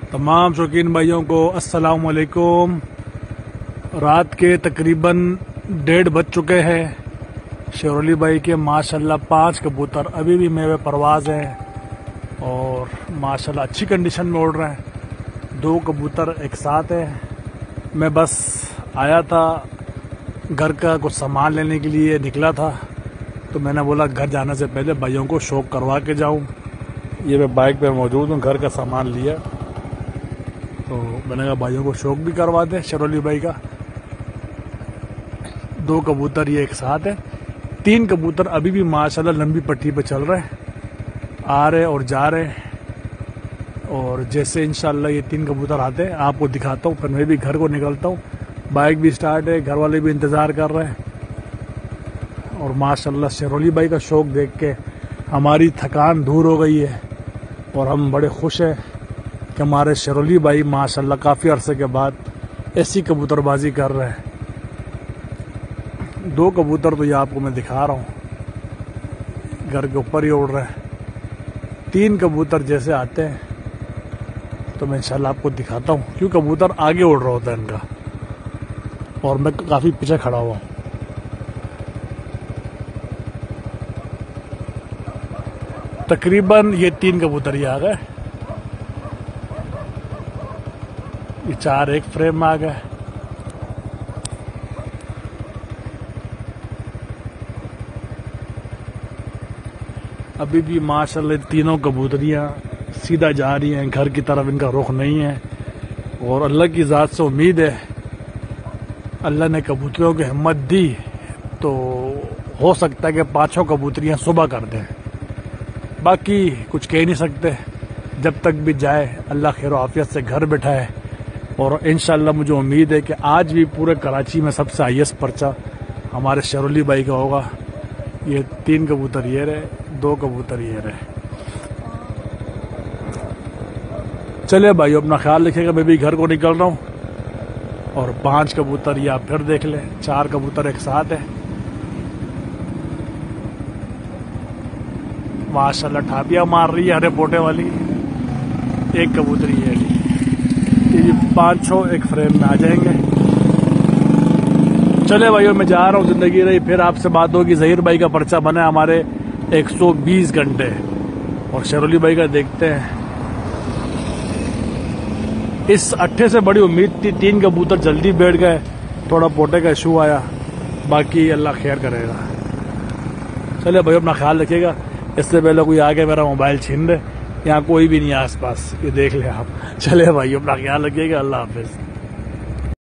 तमाम शौकीन भाइयों को अस्सलाम वालेकुम। रात के तकरीबन 1:30 बज चुके हैं। शेरोली भाई के माशाल्लाह 5 कबूतर अभी भी मेवे परवाज हैं और माशाल्लाह अच्छी कंडीशन में उड़ रहे हैं। 2 कबूतर एक साथ है। मैं बस आया था, घर का कुछ सामान लेने के लिए निकला था, तो मैंने बोला घर जाने से पहले भाइयों को शौक करवा के जाऊं। ये मैं बाइक पे मौजूद हूँ, घर का सामान लिया तो मैंने कहा भाइयों को शौक भी करवा दे शेरोली भाई का। 2 कबूतर ये एक साथ है। 3 कबूतर अभी भी माशाल्लाह लंबी पट्टी पे चल रहे हैं, आ रहे और जा रहे हैं। और जैसे इंशाल्लाह ये 3 कबूतर आते हैं आपको दिखाता हूँ, फिर मैं भी घर को निकलता हूँ। बाइक भी स्टार्ट है, घर वाले भी इंतज़ार कर रहे हैं। और माशाल्लाह शेरोली भाई का शौक देख के हमारी थकान दूर हो गई है और हम बड़े खुश हैं कि हमारे शेरोली भाई माशाल्लाह काफ़ी अरसे के बाद ऐसी कबूतरबाजी कर रहे हैं। 2 कबूतर तो ये आपको मैं दिखा रहा हूँ, घर के ऊपर ही उड़ रहे हैं। 3 कबूतर जैसे आते हैं तो मैं इंशाल्लाह आपको दिखाता हूँ, क्यों कबूतर आगे उड़ रहा होता है इनका और मैं काफ़ी पीछे खड़ा हुआ हूँ। तकरीबन ये 3 कबूतर ही आ गए, ये 4 एक फ्रेम में आ गए। अभी भी माशाल्लाह तीनों कबूतरियां सीधा जा रही हैं, घर की तरफ इनका रुख नहीं है। और अल्लाह की ज़ात से उम्मीद है, अल्लाह ने कबूतरियों की हिम्मत दी तो हो सकता है कि 5 कबूतरियां सुबह कर दें। बाकी कुछ कह नहीं सकते, जब तक भी जाए अल्लाह खैर आफियत से घर बैठाए। और इंशाल्लाह मुझे उम्मीद है कि आज भी पूरे कराची में सबसे हाईएस्ट पर्चा हमारे शेरोली भाई का होगा। ये 3 कबूतर ये रहे, 2 कबूतर ये रहे। चलिए भाई अपना ख्याल रखिएगा, मैं भी घर को निकल रहा हूँ। और 5 कबूतर ये आप फिर देख लें, 4 कबूतर एक साथ है। माशाल्लाह ठापियां मार रही है हरे पोटे वाली। 1 कबूतरी है, ये 5 एक फ्रेम में आ जाएंगे। चले भाइयों मैं जा रहा हूँ, जिंदगी रही फिर आपसे बात होगी। जहीर भाई का पर्चा बना है हमारे 120 घंटे और शेरोली भाई का देखते हैं। इस अट्ठे से बड़ी उम्मीद थी, 3 कबूतर जल्दी बैठ गए, थोड़ा पोटे का इशू आया, बाकी अल्लाह खैर करेगा। चले भाई अपना ख्याल रखिएगा। इससे पहले कोई आके मेरा मोबाइल छीन ले, यहाँ कोई भी नहीं है आसपास, ये देख ले आप। चले भाई अपना ख्याल रखिएगा, अल्लाह हाफिज।